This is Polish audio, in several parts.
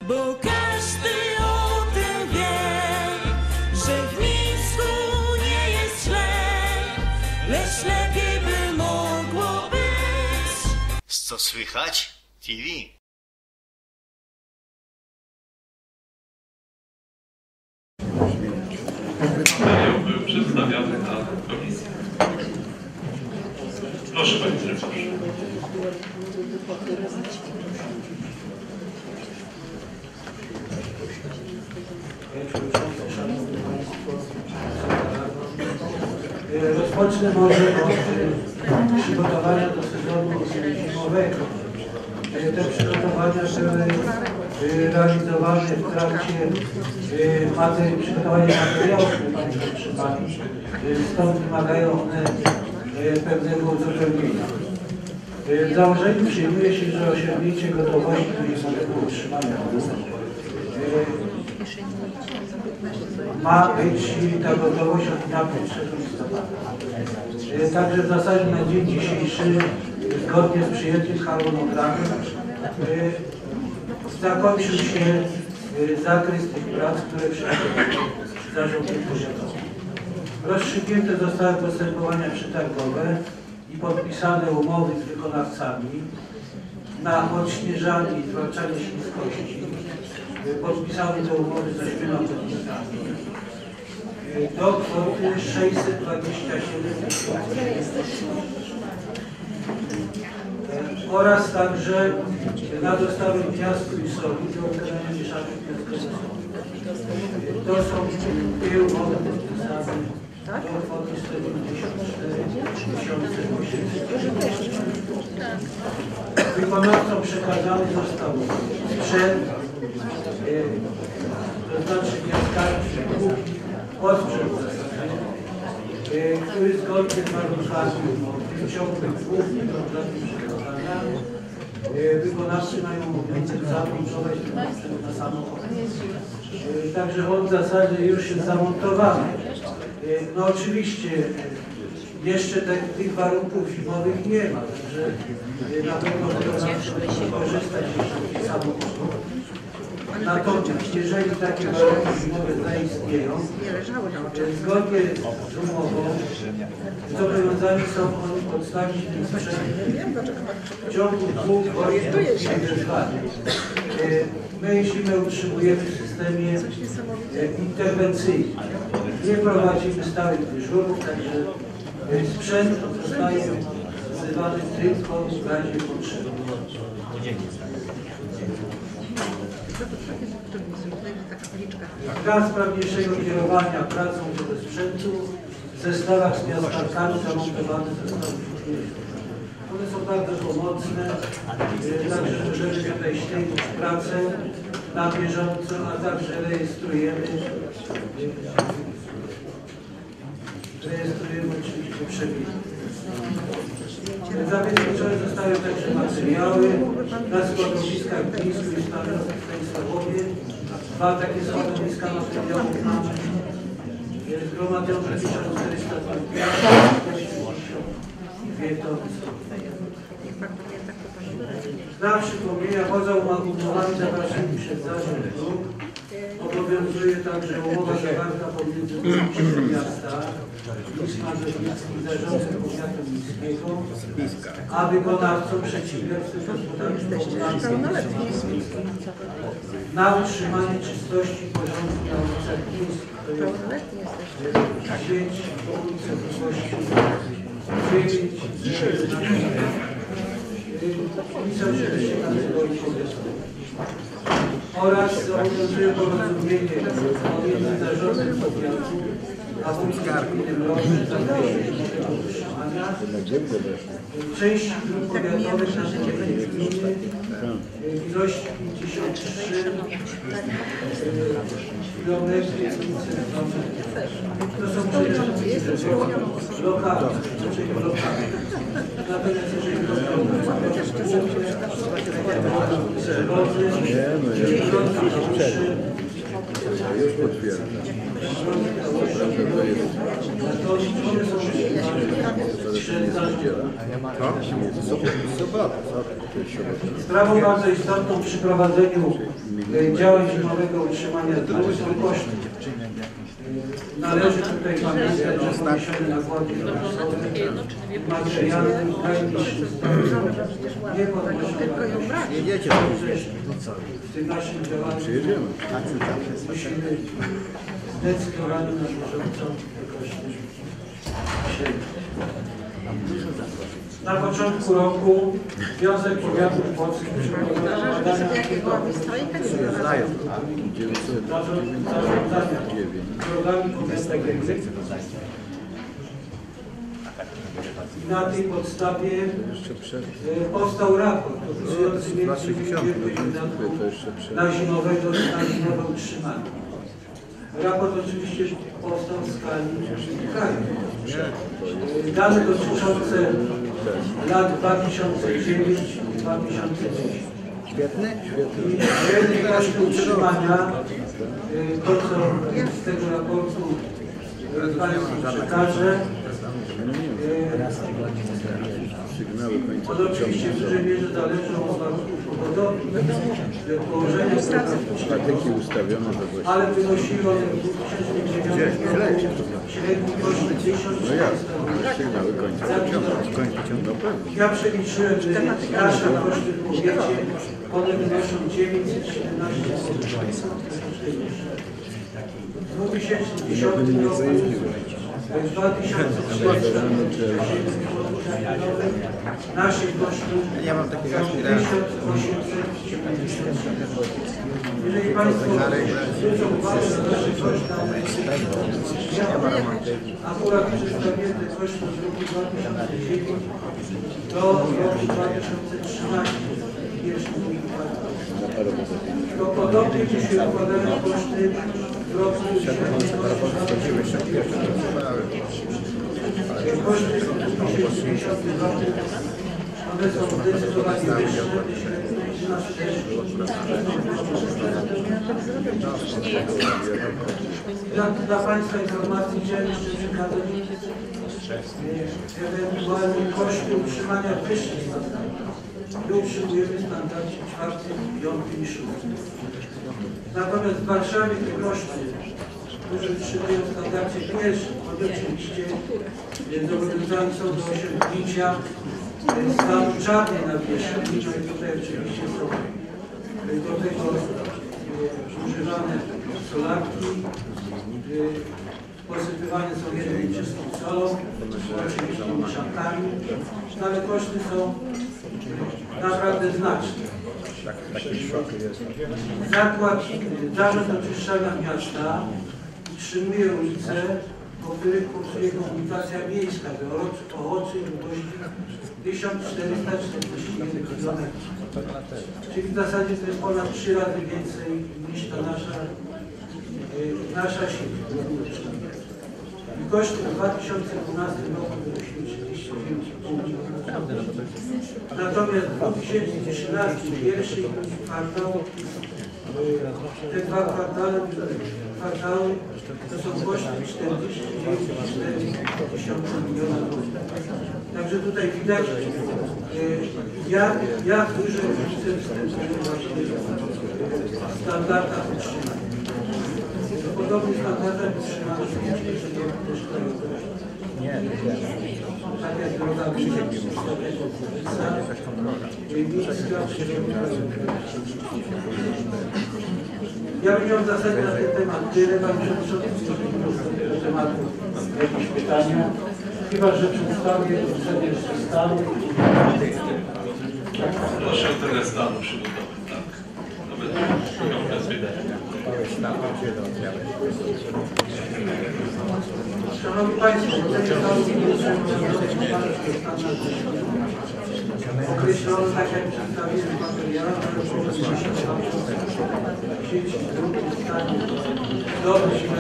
Bo każdy o tym wie, że w Mińsku nie jest źle, lecz lepiej by mogło być. Co słychać? TV. Materiał był przedstawiany na komisji. Proszę Pani Dyrektor. Rozpocznę może od przygotowania do sezonu zimowego. Te przygotowania były realizowane w trakcie przygotowania materiałów, stąd wymagają one pewnego uzupełnienia. W założeniu przyjmuje się, że osiągnięcie gotowości do zimowego utrzymania ma być ta gotowość od dnia 1 listopada. Także w zasadzie na dzień dzisiejszy, zgodnie z przyjętym harmonogramem, zakończył się zakres tych prac, które przeprowadził zarząd powiatowy. Rozstrzygnięte zostały postępowania przetargowe i podpisane umowy z wykonawcami na odśnieżanie i zwalczanie śliskości. Podpisane te umowy z 8 podmiotami do kwoty 627 000 oraz także na dostawę piasku i soli do wykonania mieszanki piaskowo-soli. To są te umowy podpisane do kwoty 194 800. Wykonawcom przekazany został sprzęt, to znaczy piaskarki, osprzęt w zasadzie, który zgodnie z warunkami w ciągu 2 lat przekazania wykonawcy mają obowiązek zamontować ten sprzęt na samochód. Także on w zasadzie już jest zamontowany. No oczywiście jeszcze tych warunków zimowych nie ma, także na pewno wykonawcy będą korzystać z tych samochodów. Natomiast jeżeli takie warunki zimowe zaistnieją, zgodnie z umową zobowiązani są oni podstawić ten sprzęt w ciągu 2 godzin wezwania. My zimę utrzymujemy w systemie interwencyjnym. Nie prowadzimy stałych dyżurów, także sprzęt zostaje wzywany tylko w razie potrzeby. Dla sprawniejszego kierowania pracą tego sprzętu w zestawach z piaskarkami zamontowane zostały filtry. One są bardzo pomocne, także możemy tutaj śledzić pracę na bieżąco, a także rejestrujemy oczywiście przebiegi. Zabezpieczone zostały także materiały na składowiskach w Mińsku i Stanisławowie. 2 takie składowiska materiałów mamy. Zgromadzone 1400 tony. Dla przypomnienia, poza umowami zawartymi przez zarząd dróg obowiązuje także umowa zawarta pomiędzy Burmistrzem Miasta i Smarzownickim Zarządem Powiatu Miejskiego, a wykonawcą przedsiębiorstw gospodarczych na utrzymanie czystości i porządku na ulicach miejskich. To jest sieć ulicy Wysokości 9 oraz zobowiązuje porozumienie pomiędzy zarządem powiatu a wójtem gminy Mrowy w zakresie zimowego utrzymania części dróg powiatowych na terenie gminy w ilości 53 km. To są przejście lokalne, natomiast jeżeli Już potwierdzam. Sprawą bardzo istotną przy prowadzeniu działań zimowego utrzymania zdrowia są koszty. Należy tutaj pamiętać, że poniesione nakłady finansowe, materialne i najniższe nie podnoszą w tym naszym działaniu. Musimy zdecydowanie na bieżąco te koszty śledzić. Na początku roku Związek Powiatów Polskich przygotował badania zarządzania drogami powiatowymi. I na tej podstawie powstał raport opisujący m.in. na zimowe utrzymanie. Raport oczywiście powstał w skali kraju. Dane dotyczące lat 2009 i 2010. Świetny? Średnie koszty utrzymania, to co z tego raportu Państwu przekażę, to oczywiście w dużej mierze zależy od warunków pogodowych, położenia ale wynosiło one w 2009 roku średni koszt 1400. Ja przeliczyłem, że nasze koszty w powiecie, one wynoszą 917 zł. W 2010 roku 2300 naszych kosztów są 1870. Jeżeli Państwo zwrócą uwagę na nasze koszty, akurat przedstawione koszty z roku 2009 do roku 2013, pierwszy to podobnie mi się układają koszty w roku 2021. Koszty w 2010 roku one są zdecydowanie wyższe. Dla Państwa informacji chciałem jeszcze przekazać ewentualnie koszty utrzymania wyższych standardów. My utrzymujemy w standardzie 4., 5. i 6. Natomiast w Warszawie te koszty, którzy utrzymują w standardzie 1., choć oczywiście zobowiązani są do osiągnięcia stanu czarnej nawierzchni, no i tutaj oczywiście są do tego używane solarki, posypywane są jedną czystą solą, oczywiście szantami, ale koszty są naprawdę znaczne. Zarząd Oczyszczania Miasta utrzymuje ulice, po których kursuje komunikacja miejska o łącznej długości 1441 km. Czyli w zasadzie to jest ponad 3 razy więcej niż ta nasza sieć. I koszty w 2012 roku wynosiły 39,5. Natomiast w 2013 pierwszy i drugi kwartał, te dwa kwartały to są koszty 49,4 miliona złotych. Także tutaj widać, jak duże różnice występują właśnie w standardach utrzymania. Podobnie standardach utrzymania są też krajowe. Tak jak droga ja bym miał w zasadzie na ten temat tyle, Panie Przewodniczący, jeżeli do tematu jakieś pytania. Chyba że przedstawię uprzednio jeszcze stan. Proszę o tyle stanu przygotowy, tak. To będzie okres widać. Szanowni Państwo, określono, tak jak przedstawiłem w materiałach, sieci dróg w stanie dobrze się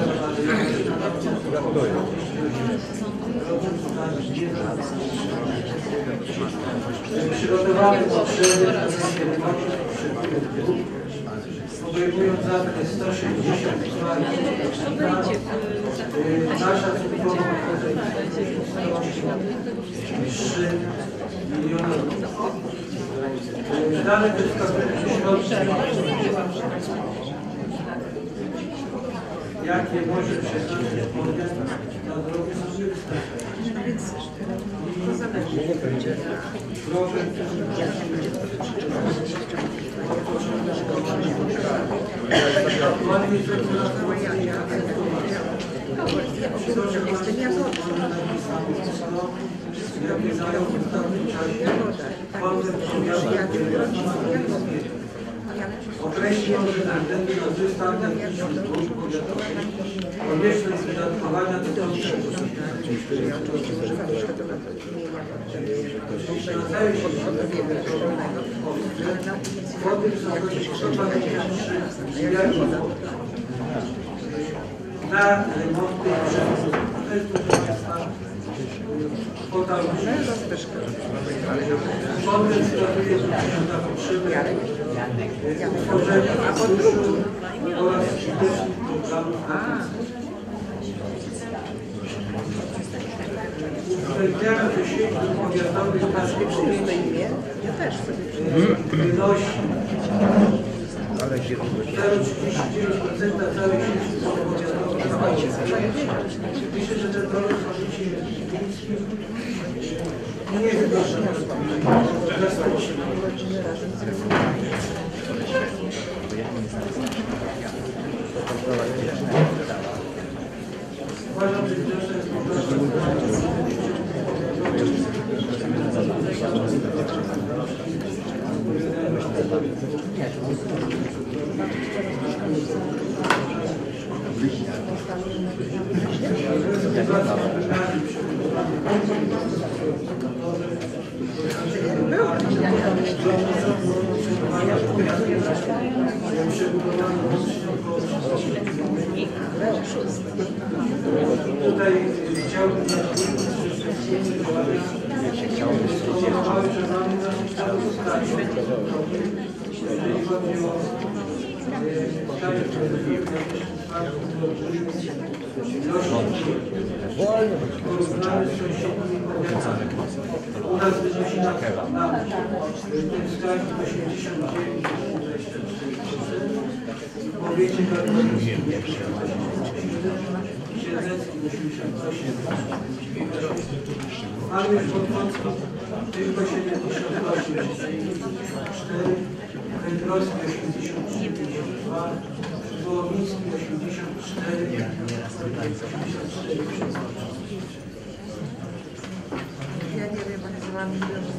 przygotowane potrzeby na zakresie remontu poszczególnych dróg. obejmując zakres 162 nasza cukrowa kwota 3 miliony. Dane te wskazują środki, jakie może przeznaczyć podmiot na drogi są niewystarczające. Problem jakie zajął w ostatnim czasie fondem określił, że ze względu na wystawę konieczność wydatkowania dotyczącego na całej sieci kwoty w wysokości 123 miliardów na remonty i przemysł. To jest, proszę Państwa, kwota roczna. Fondem wskazuje na potrzeby utworzenia funduszu oraz skutecznych programów. Uwzględniamy, że sieć powiatowych naszych wynosi 0,39% całej sieci powiatowej. Myślę, że ten problem w życiu miejskim nie jest dobrze. Uważam, że wniosek jest tutaj chciałbym spowodowały, że mamy naszych sprawozdaniach. Jeżeli chodzi o porównamy z sąsiednimi powiatami. U nas wynosi na ten wskaźnik 89,24%, w powiecie karkowiskim 88%, siedleckim 88%, ale już pod Wąską tylko 78,4%, Węgrowski 83,52%, Wołomiński 84%, Ja nie wiem, ale z wami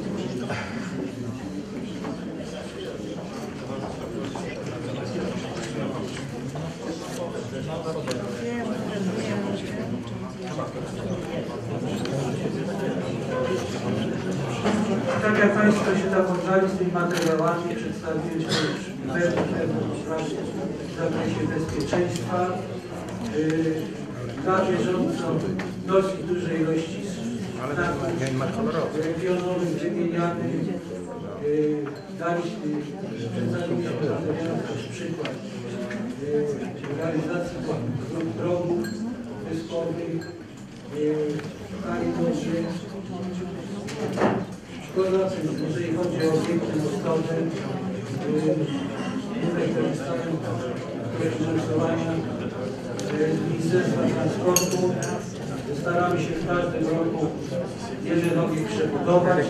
tak jak Państwo się zapoznali z tymi materiałami, przedstawiłem pewne sprawy w zakresie bezpieczeństwa. Dla bieżąco dosyć dużej ilości regionowych wymieniamy. Daliśmy też przykład realizacji dróg drogów wyspowych. Jeżeli chodzi o obiekty mostowe, tutaj korzystają z finansowania Ministerstwa Transportu. Staramy się w każdym roku jeden obiekt przebudować.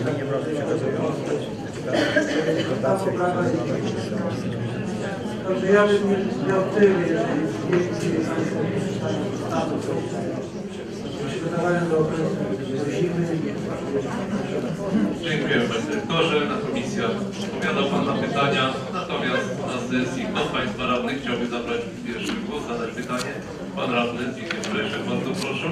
Ta poprawa jest. Także ja bym miał tyle, jeżeli Państwo status przygotowania do okresu zimy. Dziękuję Panie Dyrektorze. Na komisjach odpowiadał Pan na pytania, natomiast na sesji kto z Państwa radnych chciałby zabrać pierwszy głos, zadać pytanie? Pan radny Zbigniew Brejszek, bardzo proszę.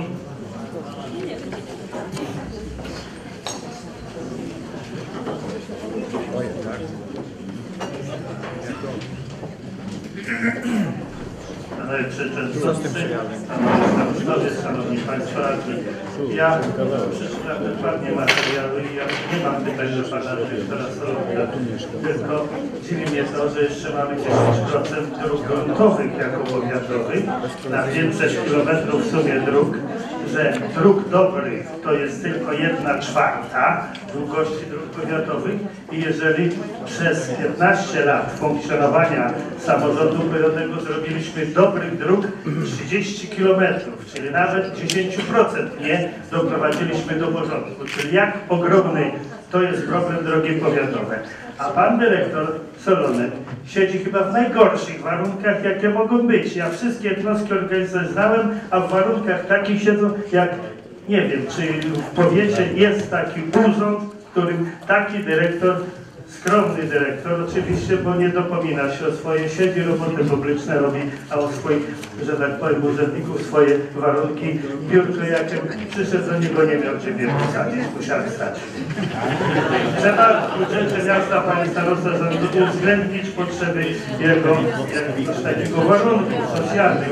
Przewodniczący, Szanowni Państwo Radni. Ja przeczytałem dokładnie materiały i ja nie mam pytań do Pana Dyrektora Solonka, tylko dziwi mnie to, że jeszcze mamy 10% dróg gruntowych jako powiatowych, na 500 km w sumie dróg, że dróg dobrych to jest tylko 1/4 długości dróg powiatowych i jeżeli przez 15 lat funkcjonowania samorządu powiatowego zrobiliśmy dobrych dróg 30 km, czyli nawet 10% nie doprowadziliśmy do porządku, czyli jak ogromny to jest problem drogi powiatowe. A pan dyrektor Solonek siedzi chyba w najgorszych warunkach, jakie mogą być. Ja wszystkie jednostki organizacyjne znałem, a w warunkach takich siedzą, jak nie wiem, czy w powiecie jest taki urząd, w którym taki dyrektor, skromny dyrektor oczywiście, bo nie dopomina się o swoje, siedzi, roboty publiczne robi, a o swoich, że tak powiem, urzędników swoje warunki. Biurko jakie przyszedł do niego, nie miał gdzie posadzić, musiał stać. Trzeba w budżecie miasta, panie starosta, uwzględnić potrzeby jego takiego warunków socjalnych.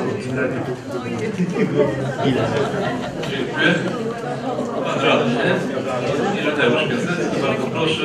Dziękuję. Pan radny Ireneusz Piasecki, bardzo proszę.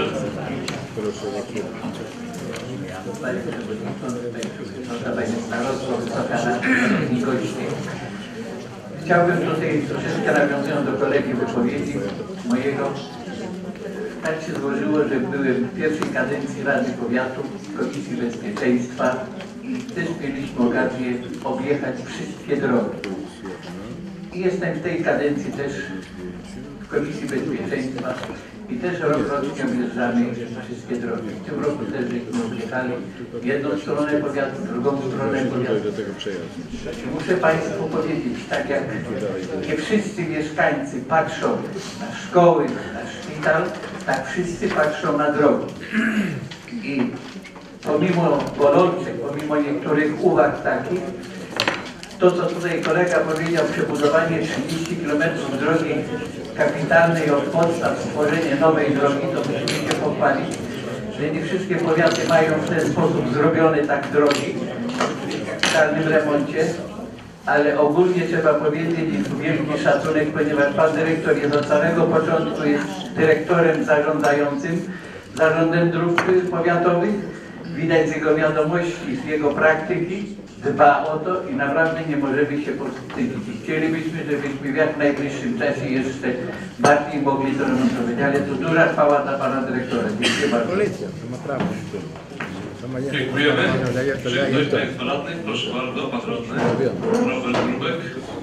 Panie Przewodniczący, Panie Starosto, Wysoka Rada i goście. Chciałbym tutaj troszeczkę nawiązując do kolegi wypowiedzi mojego. Tak się złożyło, że byłem w pierwszej kadencji Rady Powiatu w Komisji Bezpieczeństwa i też mieliśmy okazję objechać wszystkie drogi. I jestem w tej kadencji też w Komisji Bezpieczeństwa i też rokrocznie objeżdżamy wszystkie drogi. W tym roku też żeśmy objechali jedną stronę powiatu, drugą stronę powiatu. Muszę Państwu powiedzieć, tak jak nie wszyscy mieszkańcy patrzą na szkoły, na szpital, tak wszyscy patrzą na drogi. I pomimo bolączek, pomimo niektórych uwag takich, to co tutaj kolega powiedział, przebudowanie 30 km drogi kapitalnej od podstaw, stworzenie nowej drogi, to musimy się pochwalić, że nie wszystkie powiaty mają w ten sposób zrobione tak drogi w kapitalnym remoncie, ale ogólnie trzeba powiedzieć i wielki szacunek, ponieważ pan dyrektor jest od samego początku jest dyrektorem zarządzającym Zarządem Dróg Powiatowych. Widać z jego wiadomości, z jego praktyki, dba o to i naprawdę nie możemy się powstydzić. I chcielibyśmy, żebyśmy w jak najbliższym czasie jeszcze bardziej mogli to remontować, ale to duża chwała dla pana dyrektora. Dziękuję bardzo. Dziękujemy. Czy ktoś z Państwa radnych? Proszę bardzo, pan radny Robert Grubek.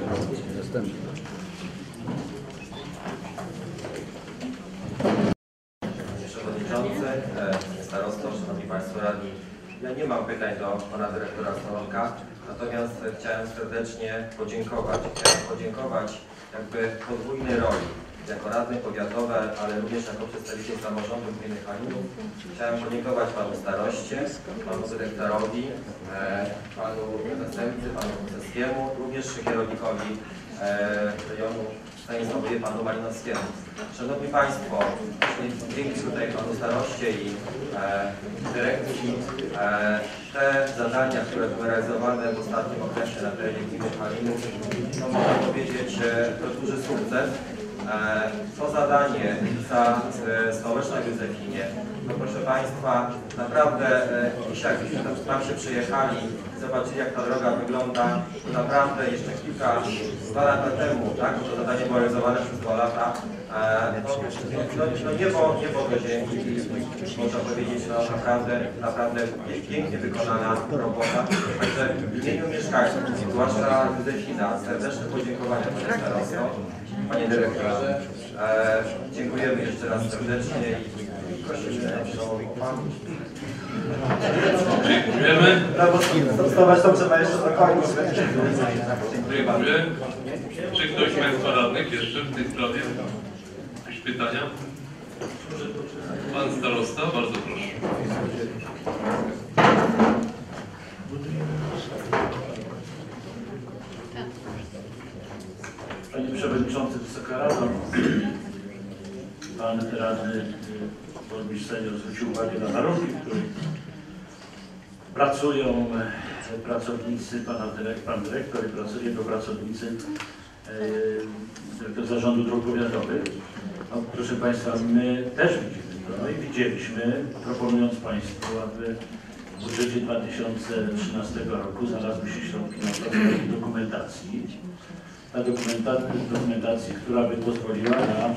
Przewodniczący, starosto, szanowni Państwo radni. Ja nie mam pytań do pana dyrektora Solonka, natomiast chciałem serdecznie podziękować. Chciałem podziękować jakby podwójnej roli. Jako radny powiatowy, ale również jako przedstawiciel samorządu gminy Halinów. Chciałem podziękować panu staroście, panu dyrektorowi, panu zastępcy, panu Kucewskiemu, również kierownikowi rejonu Stanisławowi, panu Malinowskiemu. Szanowni Państwo, dzięki tutaj panu staroście i dyrekcji te zadania, które były realizowane w ostatnim okresie na terenie gminy Halinów, no można powiedzieć, to duży sukces. To zadanie za społeczną Józefinie, no proszę Państwa, naprawdę dzisiaj jak tam się przyjechali, zobaczyli jak ta droga wygląda, to naprawdę jeszcze dwa lata temu, tak, to zadanie było realizowane przez 2 lata, niebo do ziemi, można powiedzieć, no naprawdę pięknie wykonana robota. Także w imieniu mieszkańców, zwłaszcza Józefina, serdeczne podziękowania panie starosto. Panie dyrektorze, dziękujemy jeszcze raz serdecznie i prosimy na przełomowi pamięć. Dziękujemy. Stosować to trzeba jeszcze do końca. Dziękuję. Czy ktoś z Państwa radnych jeszcze w tej sprawie? Jakieś pytania? Pan starosta, bardzo proszę. Panie Przewodniczący, Wysoka Rado, Pan radny burmistrz senior zwrócił uwagę na warunki, w których pracują pracownicy, pan dyrektor i jego pracownicy do Zarządu Dróg Powiatowych. No, proszę Państwa, my też widzimy to i widzieliśmy, proponując Państwu, aby w budżecie 2013 roku znalazły się środki na prowadzenie dokumentacji. Ta dokumentacji, która by pozwoliła na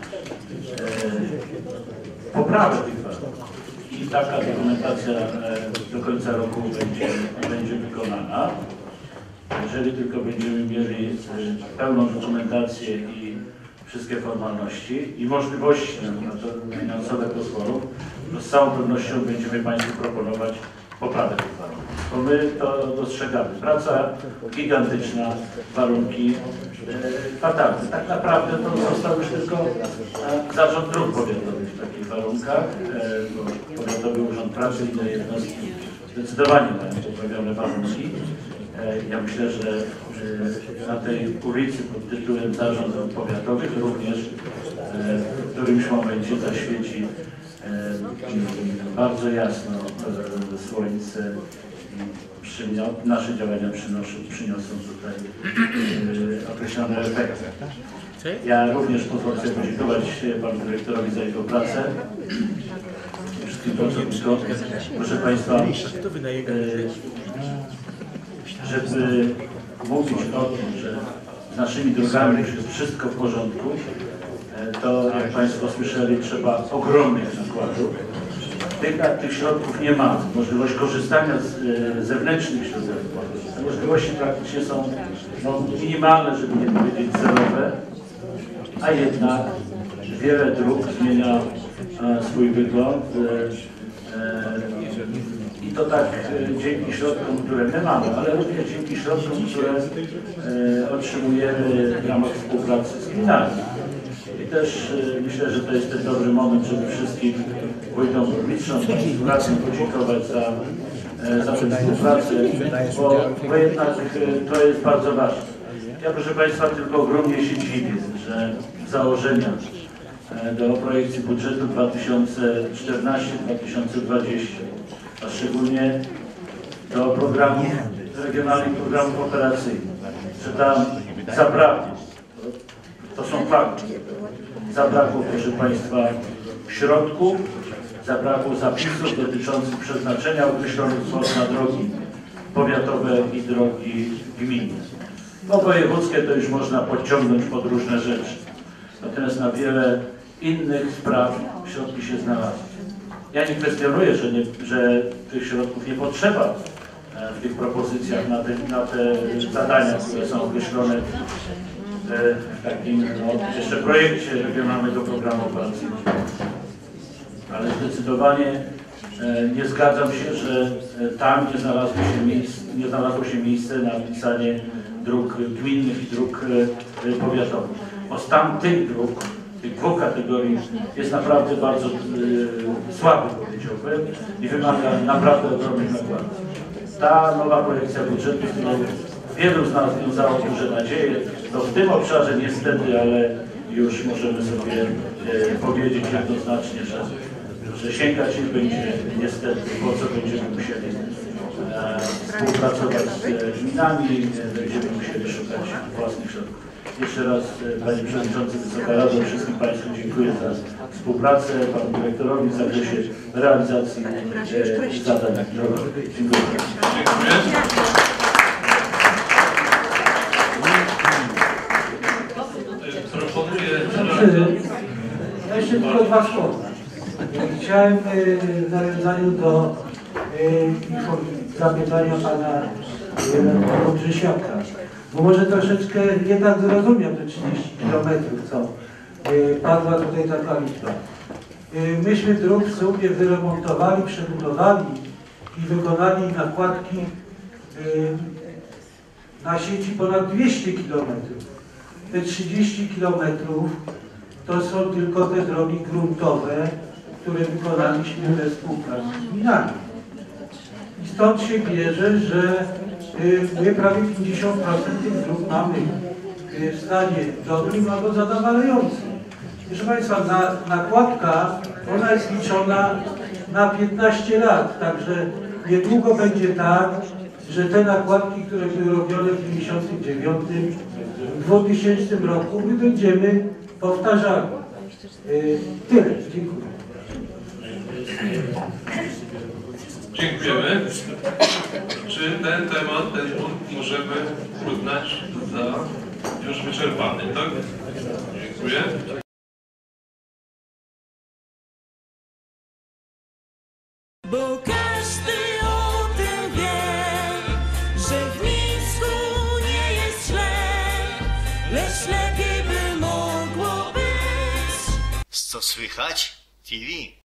poprawę tych warunków. I taka dokumentacja do końca roku będzie wykonana. Jeżeli tylko będziemy mieli pełną dokumentację i wszystkie formalności i możliwości na to finansowe pozwolą, to z całą pewnością będziemy Państwu proponować poprawę tych warunków. Bo my to dostrzegamy. Praca gigantyczna, warunki fatalne. Tak naprawdę to został już tylko Zarząd Dróg Powiatowych w takich warunkach, bo Powiatowy Urząd Pracy i inne jednostki zdecydowanie mają poprawione warunki. Ja myślę, że na tej ulicy pod tytułem Zarząd Dróg Powiatowych również w którymś momencie zaświeci bardzo jasno słońce i nasze działania przyniosą tutaj określone efekty. Ja również pozwolę sobie podziękować panu dyrektorowi za jego pracę. Wszystkim pracownikom. Proszę Państwa, żeby mówić o tym, że z naszymi drogami już jest wszystko w porządku, to jak Państwo słyszeli, trzeba ogromnych nakładów. Tych środków nie ma. Możliwość korzystania z zewnętrznych środków. Te możliwości praktycznie są minimalne, żeby nie powiedzieć zerowe, a jednak wiele dróg zmienia swój wygląd. I to tak dzięki środkom, które my mamy, ale również dzięki środkom, które otrzymujemy w ramach współpracy z gminami. I też myślę, że to jest ten dobry moment, żeby wszystkim wójtom, burmistrzom podziękować za tę współpracę, bo jednak to jest bardzo ważne. Ja, proszę Państwa, tylko ogromnie się dziwię, że założenia do projekcji budżetu 2014-2020, a szczególnie do programów, regionalnych programów operacyjnych, że tam zabrakło, to są fakty, zabrakło, proszę Państwa, środków, zabrakło zapisów dotyczących przeznaczenia określonych kwot na drogi powiatowe i drogi gminne. No wojewódzkie to już można podciągnąć pod różne rzeczy, natomiast na wiele innych spraw środki się znalazły. Ja nie kwestionuję, że tych środków nie potrzeba w tych propozycjach na te zadania, które są określone w takim jeszcze projekcie regionalnego programu operacyjnego. Ale zdecydowanie nie zgadzam się, że tam nie znalazło się miejsce na wpisanie dróg gminnych i dróg powiatowych. Bo stan tych dróg, tych dwóch kategorii jest naprawdę bardzo słaby, powiedziałbym, i wymaga naprawdę ogromnych nakładów. Ta nowa projekcja budżetu, którą wielu z nas wiązało duże nadzieje, to w tym obszarze niestety, ale już możemy sobie powiedzieć jednoznacznie, że sięgać nie będzie niestety, po co będziemy musieli współpracować z gminami, będziemy musieli szukać własnych środków. Jeszcze raz, Panie Przewodniczący, Wysoka Rado, wszystkim Państwu dziękuję za współpracę, Panu Dyrektorowi w zakresie realizacji zadań drogowych. Dziękuję. Ja jeszcze tylko dwa słowa. Chciałem w nawiązaniu do zapytania pana Grzesiaka, bo może troszeczkę nie tak zrozumiał te 30 km, co padła tutaj taka liczba. Myśmy dróg w sumie wyremontowali, przebudowali i wykonali nakładki na sieci ponad 200 km. Te 30 km to są tylko te drogi gruntowe, które wykonaliśmy we współpracy z gminami. I stąd się bierze, że my prawie 50% tych dróg mamy w stanie dobrym albo zadowalającym. Proszę Państwa, nakładka, ona jest liczona na 15 lat, także niedługo będzie tak, że te nakładki, które były robione w 1999, w 2000 roku, my będziemy powtarzali. Tyle. Dziękuję. Dziękujemy. Czy ten temat, ten punkt możemy uznać za już wyczerpany, tak? Dziękuję. Bo każdy o tym wie, że w Mińsku nie jest źle, lecz lepiej by mogło być. Co słychać? TV.